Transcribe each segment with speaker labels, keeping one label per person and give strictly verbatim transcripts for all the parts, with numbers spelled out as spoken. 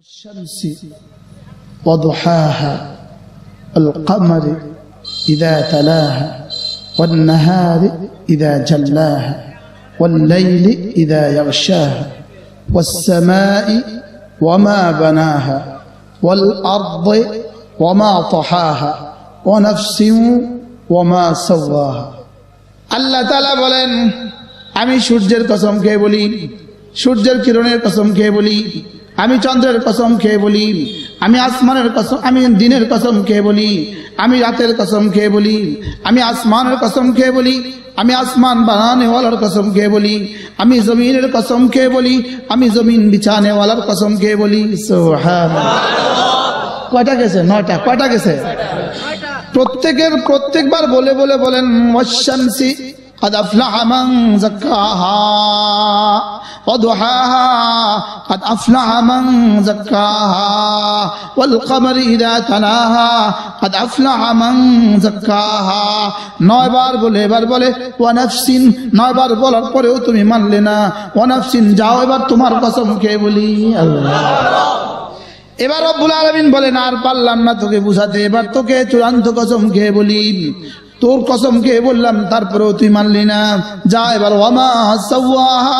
Speaker 1: الشمس وضحاها والقمر إذا تلاها والنهار إذا جلاها والليل إذا يغشاها والسماء وما بناها والأرض وما طحاها ونفس وما سواها আল্লাহ তাআলা বলেন আমি সূর্যের কসম খেয়ে বলি সূর্যের কিরণের কসম খেয়ে বলি আমি চন্দ্রের কসম খেয়ে বলি আমি আসমানের কসম আমি দিনের কসম খেয়ে বলি আমি রাতের কসম খেয়ে বলি আমি আসমানের কসম খেয়ে বলি আমি আসমান বানানে ওয়ালার কসম খেয়ে বলি আমি জমিনের কসম খেয়ে বলি আমি জমিন বিছানে ওয়ালার কসম খেয়ে বলি সুবহানাল্লাহ। কয়টা গেছে? নয়টা। কয়টা গেছে? প্রত্যেকের প্রত্যেকবার বলে বলে বলেন ওয়াশ-শামসি قد أفلح من زكاها وضحاها قد أفلح من زكاها والقمر إذا تلاها قد أفلح من زكاها নয় বার বলে এবার বলে ওয়ানাফসিন নয় বার বলার পরেও তুমি মানলে না ওয়ানাফসিন যাও এবার তোমার কসম খেয়ে বলি আল্লাহ। এবার রব্বুল আলামিন বলেন আর পারলাম না তোকে বুঝাতে এবার তোকে চূড়ান্ত কসম খেয়ে বলি তোর কসম খেয়ে বললাম তারপরেও তুই মানলি না যা এবার ওয়ামা সাওয়াহা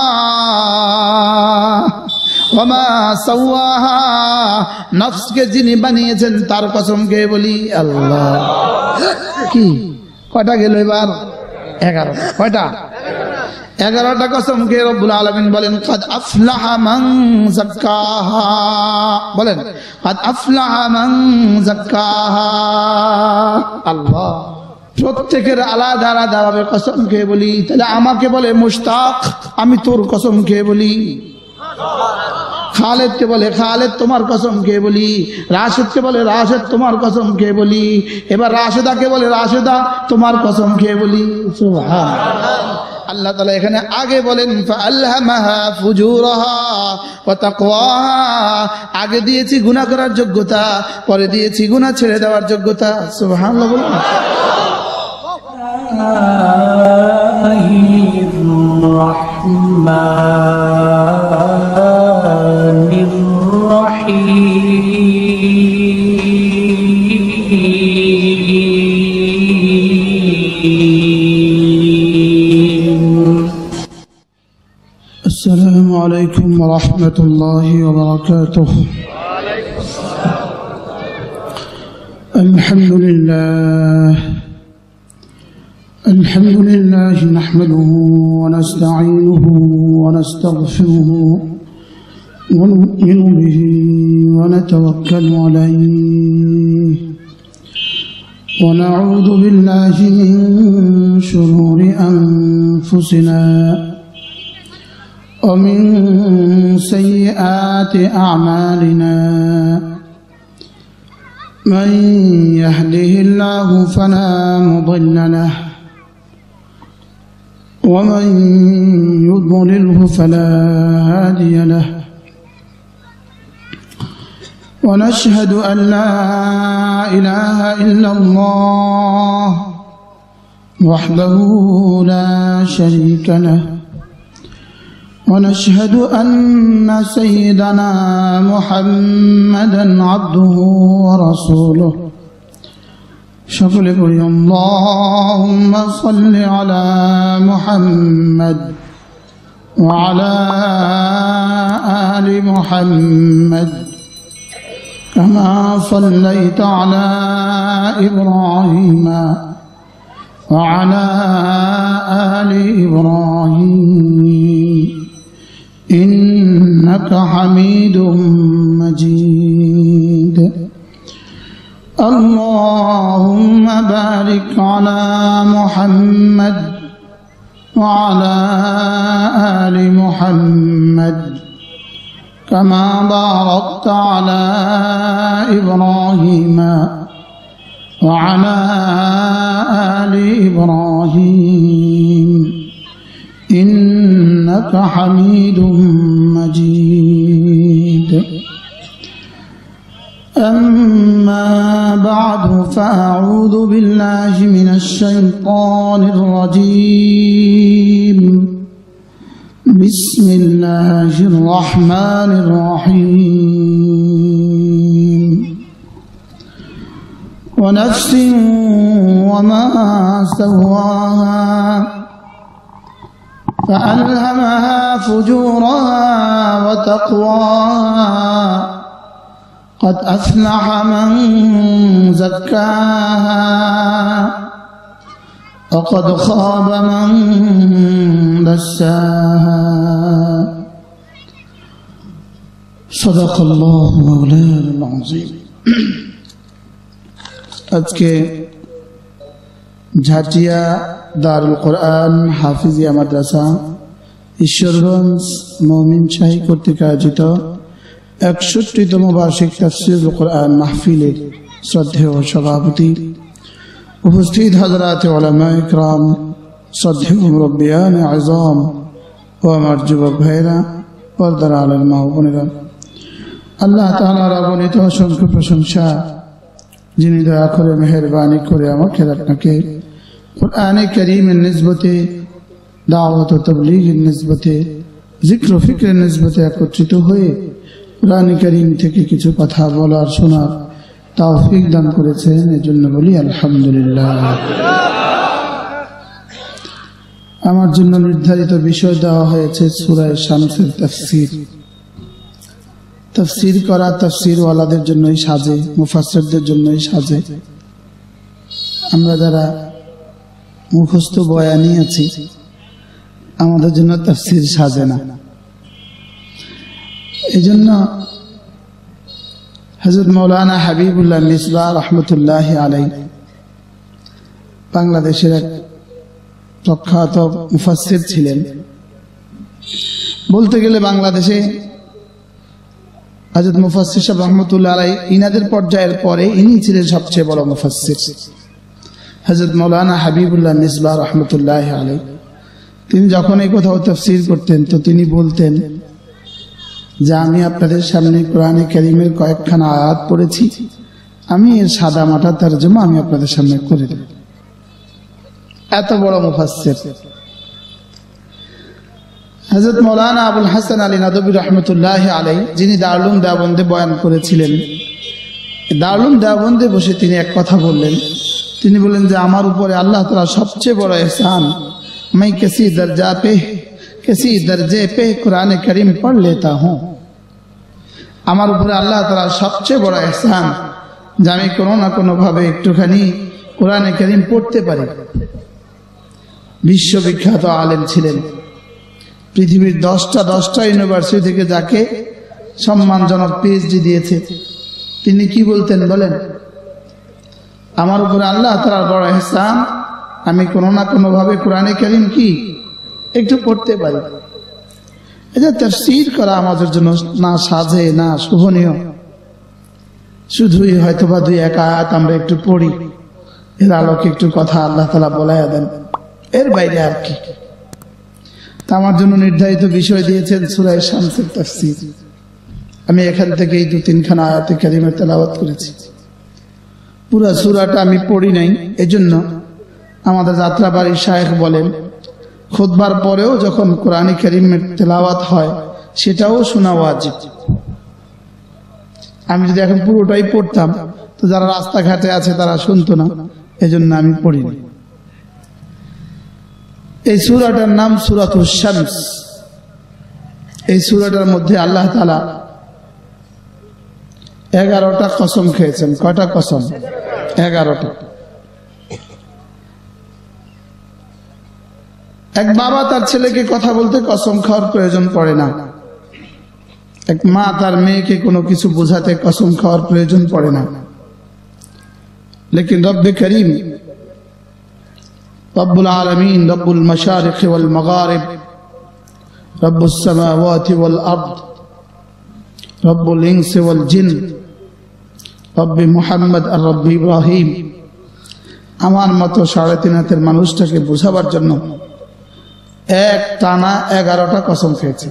Speaker 1: ওয়ামা সাওয়াহা নফসকে যিনি বানিয়েছেন তার কসম খেয়ে বলি আল্লাহ। কি কয়টা গেল এবার? এগারো। কয়টা? এগারোটা কসম খেয়ে রব্বুল আলামিন বলেন কাদ আফলাহা মান যাক্কাহা বলেন কাদ আফলাহা মান যাক্কাহা আল্লাহ। প্রত্যেকের আলাদা আলাদা ভাবে কসম খেয়ে বলি তাহলে আমাকে বলে মুশতাক আমি তোর কসম খেয়ে বলি খালেদকে বলে খালেদ তোমার কসম খেয়ে বলি রাশেদকে বলে রাশেদ তোমার কসম খেয়ে বলি এবার রাশেদাকে বলে রাশেদা তোমার কসম খেয়ে বলি সুবহানাল্লাহ। আল্লাহ তাআলা এখানে আগে বলেন ফাআলহামাহা ফুজুরাহা ওয়া তাকওয়াহা আগে দিয়েছি গুনাহ করার যোগ্যতা পরে দিয়েছি গুনাহ ছেড়ে দেওয়ার যোগ্যতা সুবহানাল্লাহ বলুন। السلام عليكم ورحمة الله وبركاته. الحمد لله الحمد لله نحمده ونستعينه ونستغفره ونؤمن به ونتوكل عليه ونعوذ بالله من شرور أنفسنا ومن سيئات أعمالنا من يهده الله فلا مضل له ومن يضلله فلا هادي له ونشهد أن لا إله إلا الله وحده لا شريك له ونشهد أن سيدنا محمدا عبده ورسوله شكل قل اللهم صل على محمد وعلى آل محمد كما صليت على إبراهيم وعلى آل إبراهيم إنك حميد مجيد اللهم بارك على محمد وعلى آل محمد كما باركت على إبراهيم وعلى آل إبراهيم إنك حميد مجيد أما بعد فأعوذ بالله من الشيطان الرجيم بسم الله الرحمن الرحيم ونفس وما سواها فألهمها فجورها وتقواها قد أفلح من زكاها وقد خاب من دساها صدق الله مولانا العظيم আজকে ঝাটিয়া দারুল কোরআন হাফিজিয়া মাদ্রাসা ঈশ্বরগঞ্জ মমিন শাহী কর্তৃক আয়োজিত একষট্টিতম বার্ষিক তাফসীরুল কোরআন মাহফিলের শ্রদ্ধেয় সভাপতি, উপস্থিত হযরত উলামায়ে ইকরাম, শ্রদ্ধেয় মুরব্বিয়ান আযম ও আমার যুবক ভাইরা, পর্দার আলের মা ও বোনেরা, আল্লাহ তাআলার অগণিত অসংখ্য প্রশংসা, যিনি দয়া করে মেহেরবানি করে আমাকে আপনাকে কোরআনে কারীমের নিসবতে, দাওয়াত ও তাবলীগের নিসবতে, জিক্র ও ফিকরের নিসবতে একত্রিত হয়ে কোরআনে কারীম থেকে কিছু কথা বলার শোনার তৌফিক দান করেছেন। এজন্য বলি আলহামদুলিল্লাহ। আমার জন্য নির্ধারিত বিষয় দেওয়া হয়েছে সূরা শামসের তাফসীর। তাফসীর করা তাফসীর ওয়ালাদের জন্যই সাজে, মুফাসসিরদের জন্যই সাজে। আমরা যারা মুখস্থ বয়ানি আছি, আমাদের জন্য তাফসীর সাজে না। এই জন্য হযরত মাওলানা হাবিবুল্লাহ মিসবাহ রহমতুল্লাহ আলাইহি বাংলাদেশের এক প্রখ্যাত মুফাসসির ছিলেন। বলতে গেলে বাংলাদেশে হযরত মুফাসসির সাহেব রহমতুল্লাহ আলাইহি ইনাদের পর্যায়ের পরে ইনি ছিলেন সবচেয়ে বড় মুফাসসির, হযরত মাওলানা হাবিবুল্লাহ মিসবাহ রহমতুল্লাহ আলাইহি। তিনি যখন এই কোথাও তাফসীর করতেন তো তিনি বলতেন যে আমি আপনাদের সামনে কোরআনে কারীমের কয়েকখানা আয়াত পড়েছি, আমি এর সাদা মাটা তরজমা আমি আপনাদের সামনে করে দেব। এত বড় মুফাসসির হযরত মাওলানা আবুল হাসান আলী নাদবী রহমতুল্লাহ আলাইহি, যিনি দারুল উলুম দেওবন্দে বয়ান করেছিলেন। দারুল উলুম দেওবন্দে বসে তিনি এক কথা বললেন। তিনি বললেন যে আমার উপরে আল্লাহ তাআলা সবচেয়ে বড় ইহসান, मैं किसी दर्जा पे किसी दर्जे पे कुरान करीम पढ़ लेता हूँ। আমার উপরে আল্লাহ তাআলার সবচেয়ে বড় ইহসান যে আমি কোনো না কোনো ভাবে একটুখানি কোরআনে কারীম পড়তে পারি। বিশ্ববিখ্যাত আলেম ছিলেন। পৃথিবীর দশটা দশটা ইউনিভার্সিটি থেকে যাকে সম্মানজনক পিএইচডি দিয়েছে, তিনি কি বলতেন বলেন? আমার উপরে আল্লাহ তাআলার বড় ইহসান, আমি কোনো না কোনো ভাবে কোরআনে কারীম কি একটু পড়তে পারি। এটা তাফসীর করা আমাদের জন্য না সাজে না শোভনীয়। শুধুই হয়তো বা দুই এক আয়াত আমরা একটু পড়ি, এর আলোকে একটু কথা আল্লাহ তাআলা বলাইয়া দেন, এর বাইরে আর কি। তা আমার জন্য নির্ধারিত বিষয় দিয়েছেন সূরা শামসের তাফসীর। আমি এখান থেকে এই দু তিনখানা আয়াতে কারীমের তেলাওয়াত করেছি। পুরো সূরাটা আমি পড়ি নাই। এজন্য আমাদের যাত্রাবাড়ির শায়েখ বলেন, খুতবার পরেও যখন কোরআনে কারীমের তেলাওয়াত হয় সেটাও শোনা ওয়াজিব। আমি যদি এখন পুরোটাই পড়তাম তো যারা রাস্তাঘাটে আছে তারা শুনতো না, এজন্য আমি পড়িনি। এই সূরাটার নাম সূরাতুশ শামস। এই সূরাটার মধ্যে আল্লাহ তাআলা এগারোটা কসম খেয়েছেন। কয়টা কসম? এগারোটা। এক বাবা তার ছেলেকে কথা বলতে কসম খাওয়ার প্রয়োজন পড়ে না। এক মা তার মেয়েকে কোনো কিছু বোঝাতে কসম খাওয়ার প্রয়োজন পড়ে না। লেকিন রব্বে করিম, রব্বুল আলামিন, রব্বুল মাশারিক ওয়াল মাগারিব, রব্বুস সামাওয়াতি ওয়াল আরদ, রব্বুল ইনসি ওয়াল জিন, রব্বি মুহাম্মদ আর রব্বি ইব্রাহিম, আমার মতো সাড়ে তিন হাতের মানুষটাকে বোঝাবার জন্য এক টানা এগারোটা কসম খেয়েছে।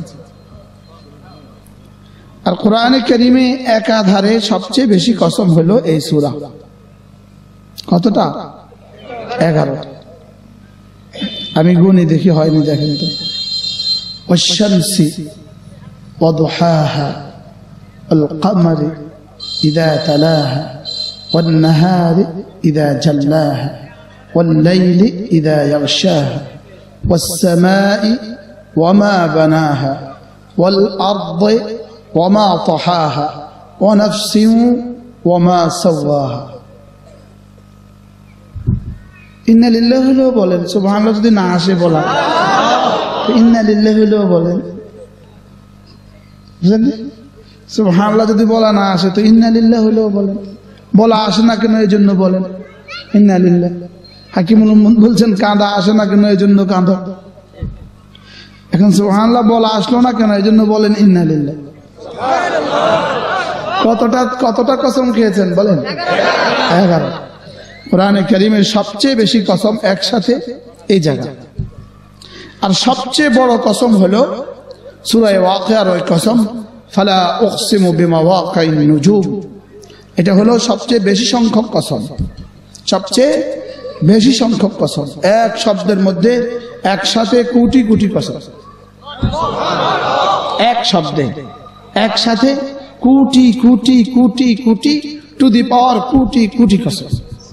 Speaker 1: আর কোরআনে কারীমে একাধারে সবচেয়ে বেশি কসম হলো এই সূরা। কতটা? এগারোটা। আমি গুনি দেখি হয়নি, দেখেন তো। ওয়াশ-শামসি ওয়া দুহাহা ওয়াল কমারি ইযা তালাহা والنهار إذا جلاها والليل إذا يغشاها والسماء وما بناها والأرض وما طحاها ونفس وما سواها ইন্না লিল্লাহি হলো বলেন, সুবহানাল্লাহ যদি না আসে বলা ইন্না লিল্লাহি হলো বলেন, বুঝলেন? সুবহানাল্লাহ যদি বলা না আসে তো ইন্না লিল্লাহি হলো বলেন, বলা আসে না কেন এই জন্য বলেন ইন্না লিল্লাহি। হাকিমুল উম্মত বলছেন কাঁদা আসে না কেন এই জন্য কাঁদো। এখন সুবহানাল্লাহ বলা আসলো না কেন এই জন্য বলেন ইন্না লিল্লাহি। কতটা কতটা কসম খেয়েছেন বলেন? এগারো। কোরআনে কারীমের সবচেয়ে বেশি কসম একসাথে এই জায়গায়। আর সবচেয়ে বড় কসম হলো সূরা ওয়াকিয়ার ওই কসম, ফালা উকসিমু বিমাওয়াকিন নুজুম। এটা হলো সবচেয়ে বেশি সংখ্যক কসম, সবচেয়ে বেশি সংখ্যক কসম। এক শব্দের মধ্যে একসাথে কোটি কোটি কসম, এক শব্দে একসাথে কোটি কোটি কোটি কোটি টু দি পাওয়ার কোটি কোটি কসম।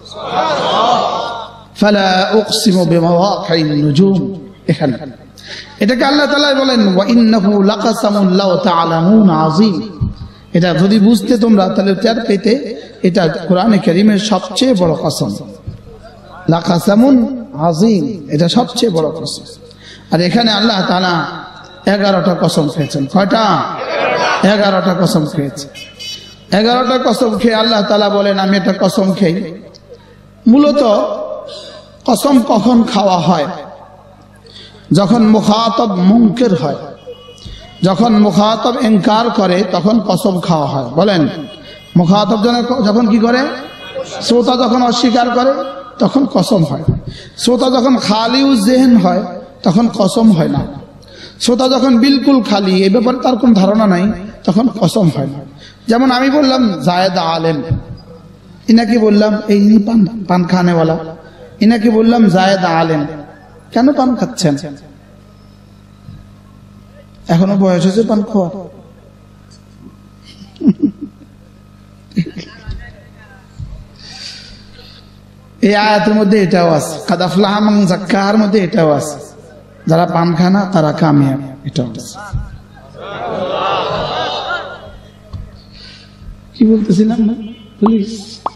Speaker 1: ফালা উকসিমু বিমাওয়াকিন নুজুম, এখানে এটাকে আল্লাহ তাআলা বলেন ওয়া ইন্নাহু লাকাসামুন লাউ তাআলামুন আযীম। এটা যদি বুঝতে তোমরা তাহলে টের পেতে এটা কোরআনে কারীমের সবচেয়ে বড় কসম, লাকাসামুন আযীম, এটা সবচেয়ে বড় কসম। আর এখানে আল্লাহ তাআলা এগারোটা কসম খেয়েছেন। কয়টা? এগারোটা কসম খেয়েছেন। এগারোটা কসম খেয়ে আল্লাহ তাআলা বলেন আমি একটা কসম খেই। মূলত কসম কখন খাওয়া হয়? যখন মুখাতব মুনকির হয়, যখন মুখাতব ইনকার করে তখন কসম খাওয়া হয়। বলেন, মুখাতব যখন কি করে? শ্রোতা যখন অস্বীকার করে তখন কসম হয়। শ্রোতা যখন খালি জেহেন হয় তখন কসম হয় না। শ্রোতা যখন বিলকুল খালি, এই ব্যাপারে তার কোনো ধারণা নাই, তখন কসম হয় না। যেমন আমি বললাম জায়েদ আলেম, ইনাকে বললাম এই পান পান খানেওয়ালা, ইনাকে বললাম জায়েদ আলেম। কেন পান খাচ্ছেন? এখনো বয়স হয়েছে পান খাওয়া? এই আয়াতের মধ্যে এটাও আছে, কাদ আফলাহা মান যাক্কাহার মধ্যে এটাও আছে, যারা পান খায় না তারা কামিয়াব, এটাও আছে। কি বলতেছিলাম না? প্লিজ।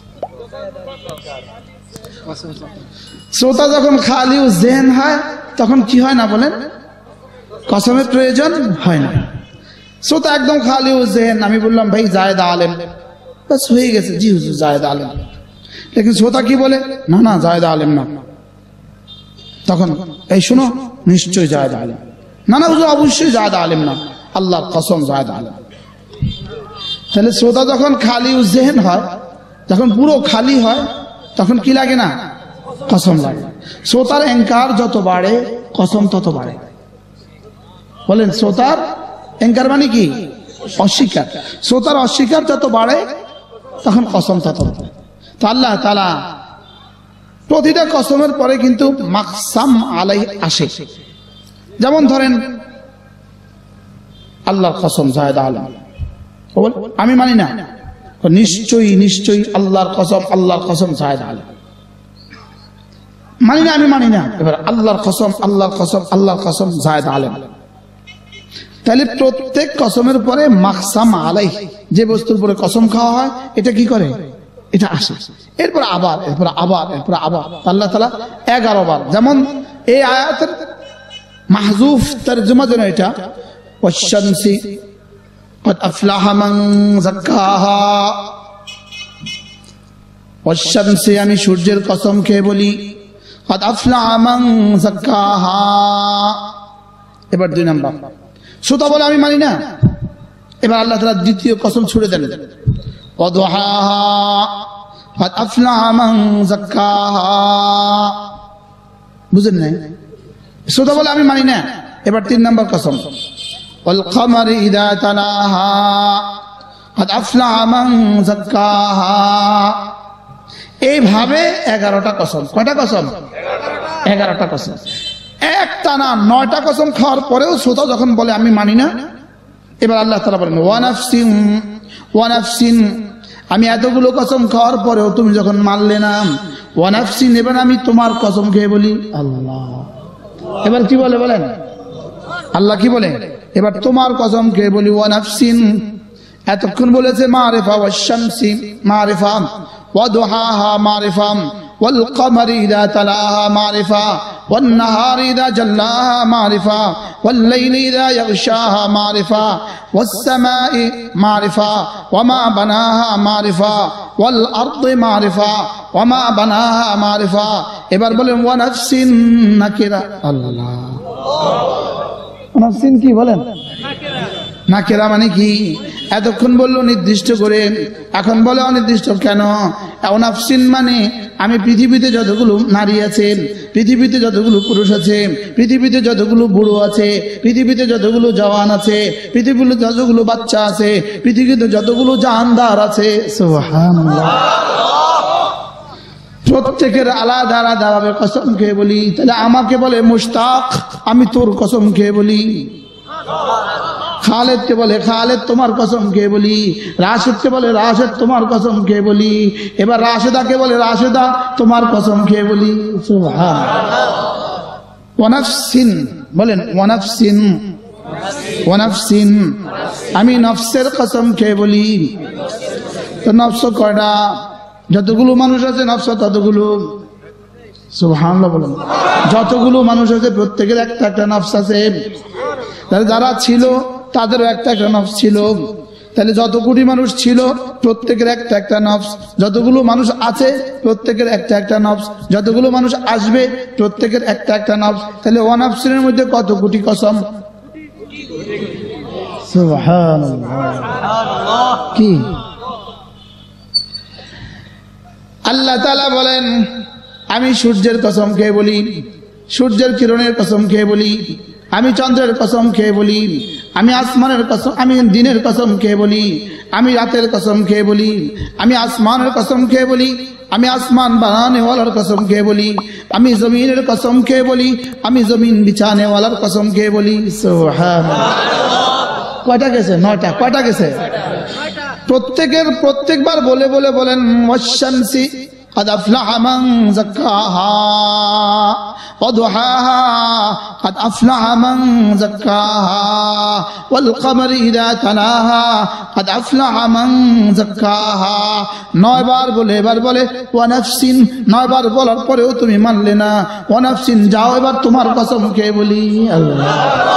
Speaker 1: শ্রোতা যখন খালি ও জেহেন হয় তখন কি হয় না বলেন? কসমের প্রয়োজন হয় না। শ্রোতা একদম খালি ও জেহেন, আমি বললাম ভাই জায়েদ আলেম, বাস হয়ে গেছে, জি হুজুর জায়েদ আলেম। লেকিন শ্রোতা কি বলে? না না জায়েদ আলেম না। তখন এই শোনো নিশ্চয় জায়েদ আলেম। না না হুজুর অবশ্যই জায়েদ আলেম না, আল্লাহর কসম জায়েদ আলেম। তাহলে শ্রোতা যখন খালি ও জেহেন হয়, যখন পুরো খালি হয় তখন কি লাগে না? কসম লাগে। শ্রোতার এনকার যত বাড়ে কসম তত বাড়ে। বলেন, শ্রোতার এনকার মানে কি? অস্বীকার। শ্রোতার অস্বীকার যত বাড়ে তখন কসম তত বাড়ে। তো আল্লাহ তাআলা প্রতিটা কসমের পরে কিন্তু মাকসাম আলাইহি আসে। যেমন ধরেন আল্লাহর কসম জায়েদ আলেম, আমি মানি না, নিশ্চয়ই নিশ্চয়ই আল্লাহর কসম, আল্লাহর কসম জায়েদ আলেম। মানি না, আমি মানি না। এবার আল্লাহর কসম, আল্লাহর কসম, আল্লাহর কসম জায়েদ আলেম। তাহলে প্রত্যেক কসমের পরে মাকসাম আলাইহি, যে বস্তুর উপরে কসম খাওয়া হয় এটা কি করে? এটা আসে। এরপর আবার, এরপর আবার, এরপর আবার আল্লাহ তাআলা এগারো বার। যেমন এই আয়াতের মাহযুফ তরজমা যেন এটা, ওয়াশ-শামসি قد أفلح من زكاها, والشمس আমি সূর্যের কসম খেয়ে বলি قد أفلح من زكاها। এবার দুই নাম্বার, শ্রোতা বলে আমি মানি না। এবার আল্লাহ তাআলা দ্বিতীয় কসম ছুড়ে দেন, وضحاها قد أفلح من زكاها। বুঝেন নাই? শ্রোতা বলে আমি মানি না। এবার তিন নাম্বার কসম, والقمر إذا تلاها قد أفلح من زكاها। এইভাবে এগারোটা কসম। কয়টা কসম? এগারোটা কসম। এক টানা নয়টা কসম খাওয়ার পরেও শ্রোতা যখন বলে আমি মানি না, এবার আল্লাহ তাআলা বলেন ওয়া নাফসিন ওয়া নাফসিন আমি এতগুলো কসম খাওয়ার পরেও তুমি যখন মানলে না, ওয়া নাফসিন, এবার আমি তোমার কসম খেয়ে বলি আল্লাহ। এবার কি বলে বলেন, আল্লাহ কি বলে? এবার তোমার কসম খেয়ে বলি ওয়া নাফসিন। এতক্ষণ বলেছে মারিফা, ওয়াশ শামসি মারিফা, ওয়া দুহাহা মারিফা, ওয়াল কমারি ইযা তালাহা মারিফা, ওয়ান নাহারি ইযা জাল্লাহা মারিফা, ওয়াল লাইলি ইযা ইয়াগশাহা মারিফা, ওয়াস সামাই মারিফা, ওয়া মা বানাহা মারিফা, ওয়াল আরদি মারিফা, ওয়া মা বানাহা মারিফা। এবার বলেন ওয়া নাফসিন নাকিরা। আল্লাহ, নাফসিন কি বলেন? নাকিরা মানে কি? এতক্ষণ বললো নির্দিষ্ট করে, এখন বলে অনির্দিষ্ট কেন? নাফসিন মানে আমি পৃথিবীতে যতগুলো নারী আছে, পৃথিবীতে যতগুলো পুরুষ আছে, পৃথিবীতে যতগুলো বুড়ো আছে, পৃথিবীতে যতগুলো জওয়ান আছে, পৃথিবীতে যতগুলো বাচ্চা আছে, পৃথিবীতে যতগুলো জাহানদার আছে, সুবহানাল্লাহ, প্রত্যেকের আলাদা আলাদা ভাবে কসম খেয়ে বলি। তাহলে আমাকে বলে মুশতাক, আমি তোর কসম খেয়ে বলি। খালেদকে বলে খালেদ তোমার কসম খেয়ে বলি। রাশেদকে বলে রাশেদ তোমার কসম খেয়ে বলি। এবার রাশেদাকে বলে রাশেদা তোমার কসম খেয়ে বলি। সুবহানাল্লাহ। ওয়া নাফসিন বলেন, ওয়া নাফসিন, ওয়া নাফসিন, আমি নফসের কসম খেয়ে বলি। তো নফস কয়টা? যতগুলো মানুষ আছে নফস ততগুলো। সুবহানাল্লাহ বলেন। যতগুলো মানুষ আছে প্রত্যেকের একটা একটা নফস আছে। তাহলে যারা ছিল তাদেরও একটা একটা নফস ছিল। তাহলে যত কোটি মানুষ ছিল প্রত্যেকের একটা একটা নফস, যতগুলো মানুষ আছে প্রত্যেকের একটা একটা নফস, যতগুলো মানুষ আসবে প্রত্যেকের একটা একটা নফস। তাহলে ওয়া নাফসিনের মধ্যে কত কোটি কসম? সুবহানাল্লাহ। কি আল্লাহ তাআলা বলেন, আমি সূর্যের কসম খেয়ে বলি, সূর্যের কিরণের কসম খেয়ে বলি, আমি চন্দ্রের কসম খেয়ে বলি, আমি আসমানের কসম, আমি দিনের কসম খেয়ে বলি, আমি রাতের কসম খেয়ে বলি, আমি আসমানের কসম খেয়ে বলি, আমি আসমান বানানে ওয়ালার কসম খেয়ে বলি, আমি জমিনের কসম খেয়ে বলি, আমি জমিন বিছানে ওয়ালার কসম খেয়ে বলি। সুবহানাল্লাহ। কয়টা গেছে? নয়টা। কয়টা গেছে? প্রত্যেকের প্রত্যেকবার বলে বলে বলেন ওয়াশ-শামসি قد أفلح من زكاها وضحاها قد أفلح من زكاها والقمر إذا تلاها قد أفلح من زكاها। নয় বার বলে এবার বলে ওয়া নাফসিন। নয় বার বলার পরেও তুমি মানলে না। ওয়া নাফসিন, যাও এবার তোমার কসম খেয়ে বলি আল্লাহ।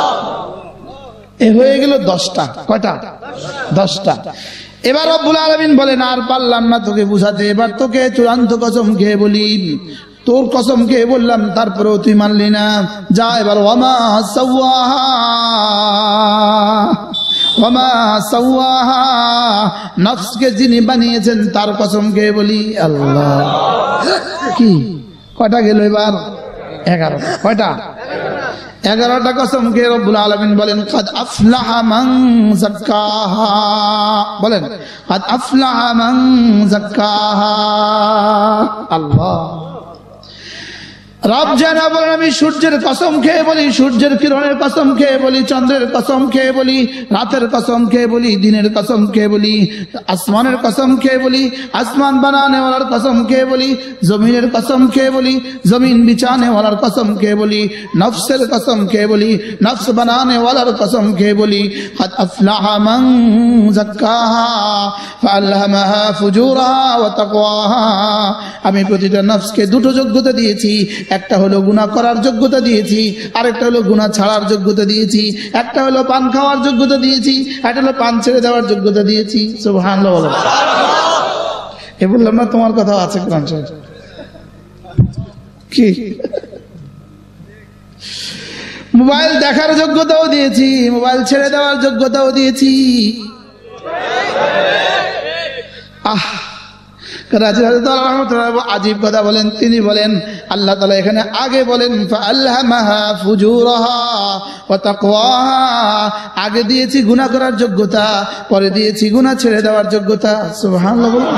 Speaker 1: এ হয়ে গেল দশটা। কয়টা? দশটা। এবার রব্বুল আলামিন বলেন আর পারলাম না তোকে বুঝাতে, এবার তোকে চূড়ান্ত কসম খেয়ে বলি। তোর কসম খেয়ে বললাম তারপরেও তুই মানলি না। যা এবার ওয়ামা সাওয়াহা, ওয়ামা সাওয়াহা, নফসকে যিনি বানিয়েছেন তার কসম খেয়ে বলি আল্লাহ। কি কয়টা গেল এবার? এগারো। কয়টা? এগারোটা কসম খেয়ে রব্বুল আলামিন বলেন কাদ আফলাহা মান যাক্কাহা। বলেন কাদ আফলাহা মান যাক্কাহা। আল্লাহ রব জানা বলেন আমি সূর্যের কসম খেয়ে বলি, সূর্যের কিরণের কসম খেয়ে বলি, চন্দ্রের কসম খেয়ে বলি, রাতের কসম খেয়ে বলি, দিনের কসম খেয়ে বলি, আসমানের কসম খেয়ে বলি, আসমান বানানে ওয়ালার কসম খেয়ে বলি, জমিনের কসম খেয়ে বলি, জমিন বিছানে ওয়ালার কসম খেয়ে বলি, নফসের কসম খেয়ে বলি, নফস বানানে ওয়ালার কসম খেয়ে বলি। কাদ আফলাহা মান যাক্কাহা ফাআলহামাহা ফুজুরাহা ওয়া তাকওয়াহা। আমি প্রতিটা নফসকে দুটো যোগ্যতা দিয়েছি। একটা হলো গুনাহ করার যোগ্যতা দিয়েছি, আরেকটা হলো গুনাহ ছাড়ার যোগ্যতা দিয়েছি। একটা হলো পান খাওয়ার যোগ্যতা দিয়েছি, একটা হলো পান ছেড়ে দেওয়ার যোগ্যতা দিয়েছি। সুবহানাল্লাহ বলো। এ বললাম না তোমার কথা আছে কোরআন শরীফে? কি মোবাইল দেখার যোগ্যতাও দিয়েছি, মোবাইল ছেড়ে দেওয়ার যোগ্যতাও দিয়েছি। আহ আজীব কথা বলেন। তিনি বলেন আল্লাহ তাআলা এখানে আগে বলেন ফাআলহামাহা ফুজুরাহা ওয়া তাকওয়াহা। আগে দিয়েছি গুনাহ করার যোগ্যতা, পরে দিয়েছি গুনাহ ছেড়ে দেওয়ার যোগ্যতা। সুবহানাল্লাহ বলুন।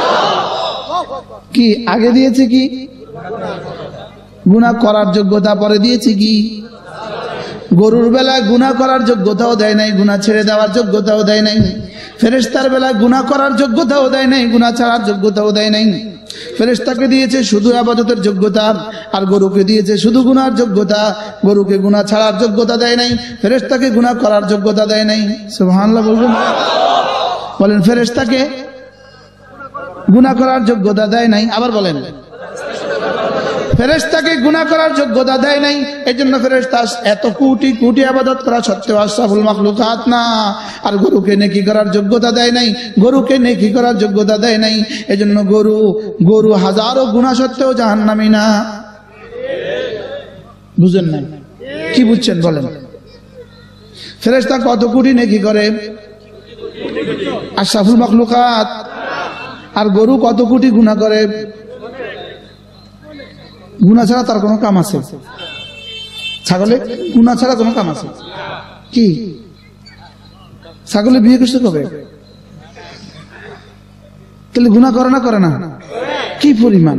Speaker 1: কি আগে দিয়েছি? কি গুনাহ করার যোগ্যতা, পরে দিয়েছি কি গরুর বেলায় গুনাহ করার যোগ্যতাও দেয় নাই, গুনাহ ছেড়ে দেওয়ার যোগ্যতাও দেয় নাই। ফেরেশতার বেলায় গুনাহ করার যোগ্যতাও দেয় নাই, গুনাহ ছাড়ার যোগ্যতাও দেয় নাই। ফেরেশতাকে দিয়েছে শুধু ইবাদতের যোগ্যতা, আর গরুকে দিয়েছে শুধু গুনাহর যোগ্যতা। গরুকে গুনাহ ছাড়ার যোগ্যতা দেয় নাই, ফেরেশতাকে গুনাহ করার যোগ্যতা দেয় নাই। সুবহানাল্লাহ বলবেন, বলেন। ফেরেশতাকে গুনাহ করার যোগ্যতা দেয় নাই, আবার বলেন। ফেরেশতাকে গুনাহ করার যোগ্যতা দেয় নাই। এজন্য ফেরেশতা এত কোটি কোটি ইবাদত করা সত্ত্বেও আশরাফুল মাখলুকাত না। আর গরুকে নেকি করার যোগ্যতা দেয় নাই, গরুকে নেকি করার যোগ্যতা দেয় নাই। এজন্য গরু গরু হাজারো গুনাহ সত্ত্বেও জাহান্নামী না। বুঝেন না? কি বুঝছেন বলেন? ফেরেশতা কত কোটি নেকি করে? আশরাফুল মাখলুকাত। আর গরু কত কোটি গুনাহ করে? গুনাহ ছাড়া তার কোনো কাম আছে? ছাগলে গুনাহ ছাড়া কোনো কাম আছে কি? ছাগলে বিয়ে করতে কবে? তাহলে গুনাহ করে না করে না? কি পরিমাণ?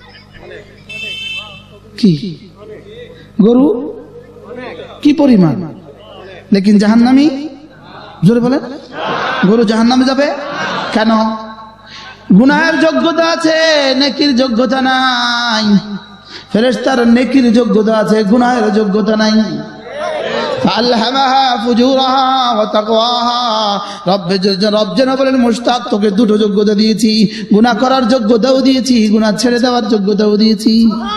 Speaker 1: কি গরু কি পরিমাণ? লেকিন জাহান্নামী? জোরে বলে। গরু জাহান্নামে যাবে কেন? গুনাহের যোগ্যতা আছে, নেকির যোগ্যতা নাই। ফেরেশতার নেকির যোগ্যতা আছে, গুনাহের যোগ্যতা নাই। ফালহামাহা ফুজুরাহা ওয়া তাকওয়াহা। রব্বে রব যেন বলেন, মুশতাক তোকে দুটো যোগ্যতা দিয়েছি, গুনাহ করার যোগ্যতাও দিয়েছি, গুনাহ ছেড়ে দেওয়ার যোগ্যতাও দিয়েছি।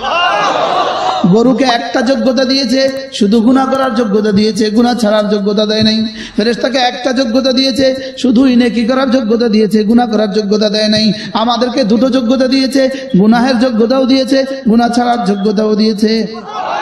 Speaker 1: গরুকে একটা যোগ্যতা দিয়েছে, শুধু গুনাহ করার যোগ্যতা দিয়েছে, গুনাহ ছাড়ার যোগ্যতা দেয় নাই। ফেরেশতাকে একটা যোগ্যতা দিয়েছে, শুধুই নেকি করার যোগ্যতা দিয়েছে, গুনাহ করার যোগ্যতা দেয় নাই। আমাদেরকে দুটো যোগ্যতা দিয়েছে, গুনাহের যোগ্যতাও দিয়েছে, গুনাহ ছাড়ার যোগ্যতাও দিয়েছে।